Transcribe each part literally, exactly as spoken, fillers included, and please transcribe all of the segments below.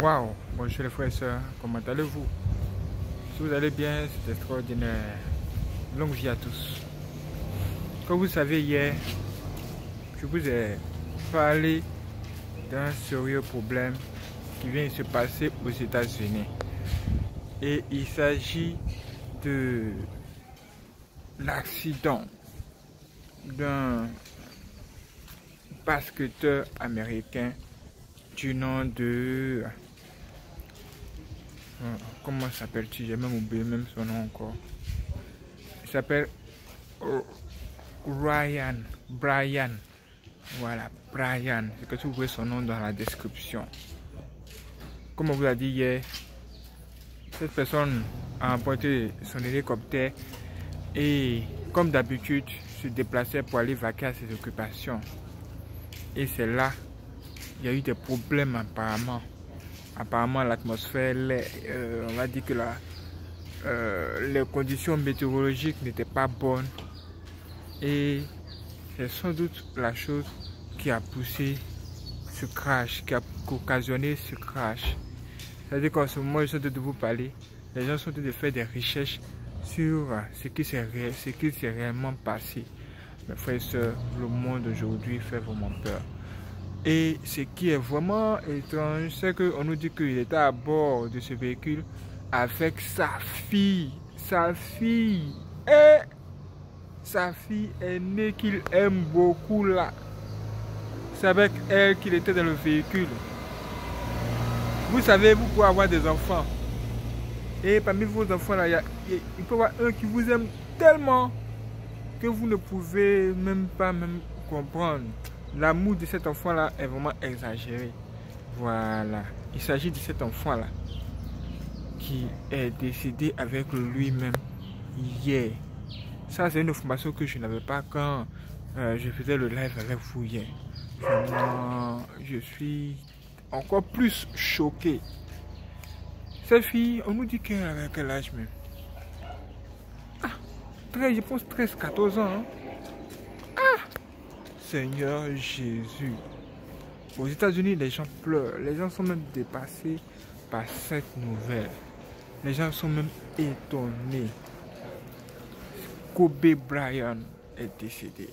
Waouh, bonjour les frères et sœurs, comment allez-vous? Si vous allez bien, c'est extraordinaire. Longue vie à tous. Comme vous savez, hier, je vous ai parlé d'un sérieux problème qui vient de se passer aux États-Unis. Et il s'agit de l'accident d'un basketteur américain du nom de... Comment s'appelle-t-il? J'ai même oublié même son nom encore. Il s'appelle Ryan. Brian. Voilà, Brian. C'est que vous voyez son nom dans la description. Comme on vous a dit hier, cette personne a emprunté son hélicoptère et, comme d'habitude, se déplaçait pour aller vaquer à ses occupations. Et c'est là, il y a eu des problèmes apparemment. Apparemment, l'atmosphère, euh, on va dire que la, euh, les conditions météorologiques n'étaient pas bonnes. Et c'est sans doute la chose qui a poussé ce crash, qui a occasionné ce crash. C'est-à-dire qu'en ce moment, je suis en train de vous parler, les gens sont en train de faire des recherches sur ce qui s'est ré... réellement passé. Mes frères et sœurs, le monde aujourd'hui fait vraiment peur. Et ce qui est vraiment étrange, c'est qu'on nous dit qu'il était à bord de ce véhicule avec sa fille. Sa fille. Et sa fille est née qu'il aime beaucoup là. C'est avec elle qu'il était dans le véhicule. Vous savez, vous pouvez avoir des enfants. Et parmi vos enfants là, il, y a, il peut y avoir un qui vous aime tellement que vous ne pouvez même pas même comprendre. L'amour de cet enfant-là est vraiment exagéré. Voilà. Il s'agit de cet enfant-là qui est décédé avec lui-même hier. Ça, c'est une information que je n'avais pas quand euh, je faisais le live avec vous hier. Vraiment, je suis encore plus choqué. Cette fille, on nous dit qu'elle a quel âge même? Ah, treize, je pense treize, quatorze ans. Hein? Seigneur Jésus. Aux États-Unis, les gens pleurent. Les gens sont même dépassés par cette nouvelle. Les gens sont même étonnés. Kobe Bryant est décédé.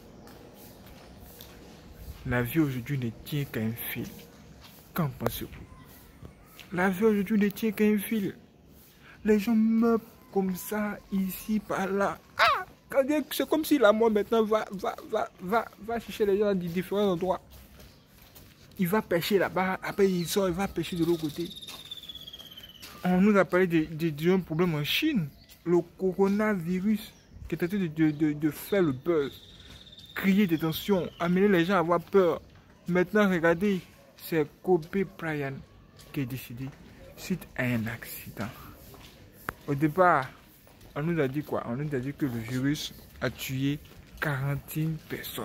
La vie aujourd'hui ne tient qu'à un fil. Qu'en pensez-vous? La vie aujourd'hui ne tient qu'à un fil. Les gens meurent comme ça, ici, par là. Ah! C'est comme si la mort maintenant va, va, va, va, va chercher les gens dans différents endroits. Il va pêcher là-bas, après il sort, il va pêcher de l'autre côté. On nous a parlé de, de, de un problème en Chine. Le coronavirus qui est en train de, de, de, de faire le buzz. Crier des tensions, amener les gens à avoir peur. Maintenant, regardez, c'est Kobe Bryant qui est décédé suite à un accident. Au départ, on nous a dit quoi? On nous a dit que le virus a tué quarante et une personnes.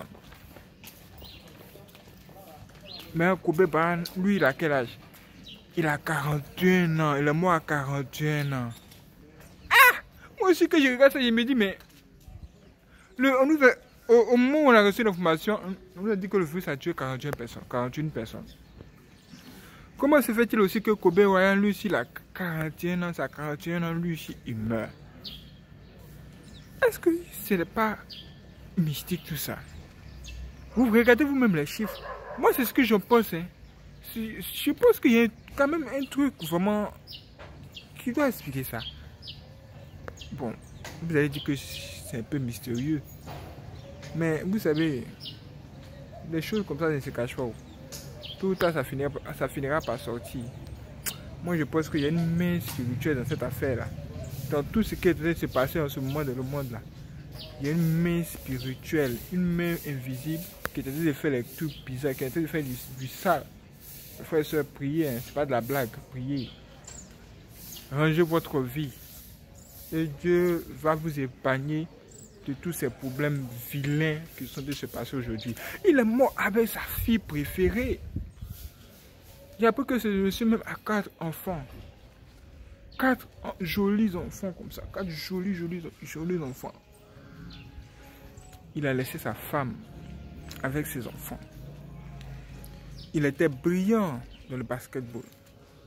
Mais Kobe Bryant, lui, il a quel âge? Il a quarante et un ans. Il est mort à quarante et un ans. Ah! Moi aussi, que je regarde ça, je me dis, mais... Le, on nous a, au, au moment où on a reçu l'information, on nous a dit que le virus a tué quarante et une personnes. quarante et une personnes. Comment se fait-il aussi que Kobe Bryant, lui, il a quarante et un ans, ça a quarante et un ans, lui, il meurt? Est-ce que ce n'est pas mystique tout ça? Vous regardez vous-même les chiffres. Moi, c'est ce que je pense. Hein. Je pense qu'il y a quand même un truc vraiment qui doit expliquer ça. Bon, vous allez dire que c'est un peu mystérieux. Mais vous savez, les choses comme ça ne se cachent pas. Tout le temps, ça finira, ça finira par sortir. Moi, je pense qu'il y a une main spirituelle dans cette affaire-là. Dans tout ce qui est en train de se passer en ce moment dans le monde là, il y a une main spirituelle, une main invisible qui est en train de faire les trucs bizarres, qui est en train de faire du, du sale. Il faut se prier, hein, c'est pas de la blague, priez. Rangez votre vie et Dieu va vous épargner de tous ces problèmes vilains qui sont en train de se passer aujourd'hui. Il est mort avec sa fille préférée. Il y a peu que ce monsieur même a quatre enfants. Quatre jolis enfants comme ça. Quatre jolis, jolis, jolis enfants. Il a laissé sa femme avec ses enfants. Il était brillant dans le basketball.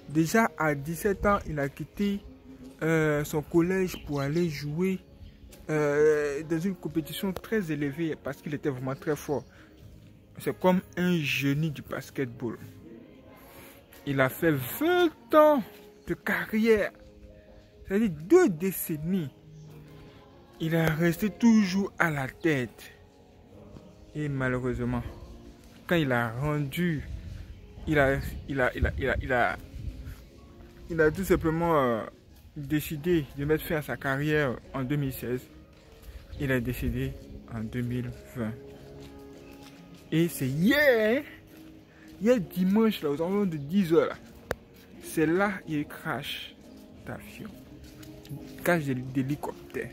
Déjà à dix-sept ans, il a quitté euh, son collège pour aller jouer euh, dans une compétition très élevée parce qu'il était vraiment très fort. C'est comme un génie du basketball. Il a fait vingt ans de carrière, c'est-à-dire deux décennies. Il est resté toujours à la tête. Et malheureusement, quand il a rendu, il a, il a, il a, il a, il a, il a tout simplement euh, décidé de mettre fin à sa carrière en deux mille seize. Il a décidé en deux mille vingt. Et c'est hier, hier dimanche, là, aux environs de dix heures, c'est là qu'il crash d'avion, crash d'hélicoptère.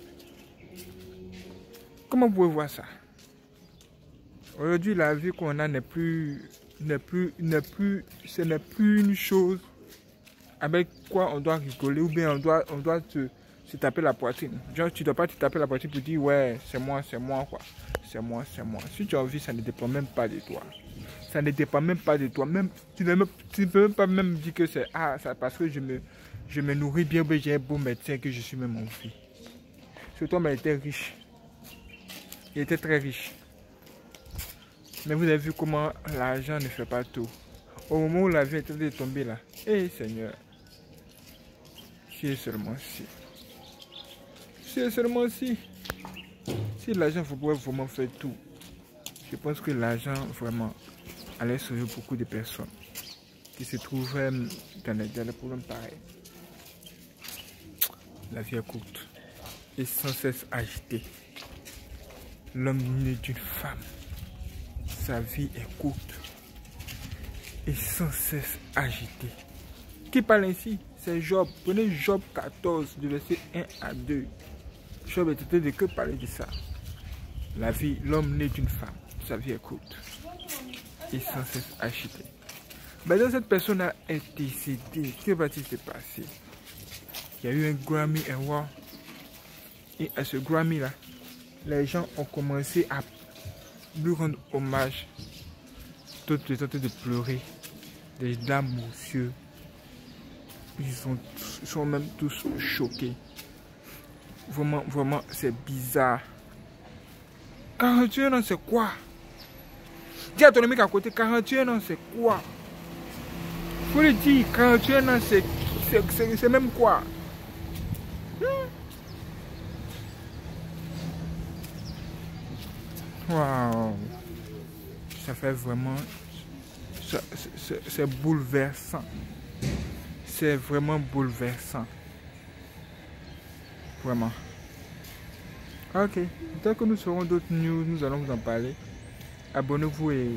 Comment vous pouvez voir ça? Aujourd'hui, la vie qu'on a n'est plus, n'est plus, n'est plus, ce n'est plus une chose avec quoi on doit rigoler ou bien on doit, on doit se, se taper la poitrine. Genre, tu ne dois pas te taper la poitrine pour dire ouais, c'est moi, c'est moi, quoi. C'est moi, c'est moi. Si tu as envie, ça ne dépend même pas de toi. Ça ne dépend même pas de toi. Même, tu ne peux même pas même dire que c'est ah, ça parce que je me, je me nourris bien, bien j'ai un beau médecin que je suis même mon fils. Cet homme était riche. Il était très riche. Mais vous avez vu comment l'argent ne fait pas tout. Au moment où la vie est en train de tomber là, hé hey, Seigneur, si seulement si. Si seulement si. Si l'argent pouvait vraiment faire tout, je pense que l'argent vraiment allait sauver beaucoup de personnes qui se trouvaient dans des, dans des problèmes pareils. La vie est courte et sans cesse agitée. L'homme né d'une femme, sa vie est courte et sans cesse agitée. Qui parle ainsi? C'est Job. Prenez Job quatorze, du verset un à deux. Job est en train de que parler de ça. La vie, l'homme né d'une femme, sa vie est courte et sans cesse agitée. Maintenant, cette personne est décédée. Que va-t-il se passer? Il y a eu un Grammy Award. Et à ce Grammy-là, les gens ont commencé à lui rendre hommage. D'autres sont en train de pleurer. Des dames aux yeux. Ils sont, ils sont même tous choqués. Vraiment, vraiment, c'est bizarre. quarante et un ans, c'est quoi? Dis à ton ami à côté, quarante et un ans, c'est quoi? Faut le dire, quarante et un ans, c'est même quoi? Waouh! Ça fait vraiment... C'est bouleversant. C'est vraiment bouleversant. Vraiment. Ok. Dès que nous saurons d'autres news, nous allons vous en parler. Abonnez-vous et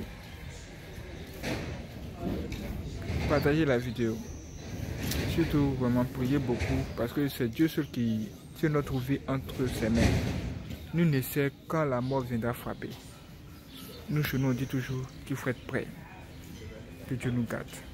partagez la vidéo. Surtout, vraiment, priez beaucoup parce que c'est Dieu seul qui tient notre vie entre ses mains. Nous ne savons quand la mort viendra frapper. Nous, chez nous, on dit toujours qu'il faut être prêt. Que Dieu nous garde.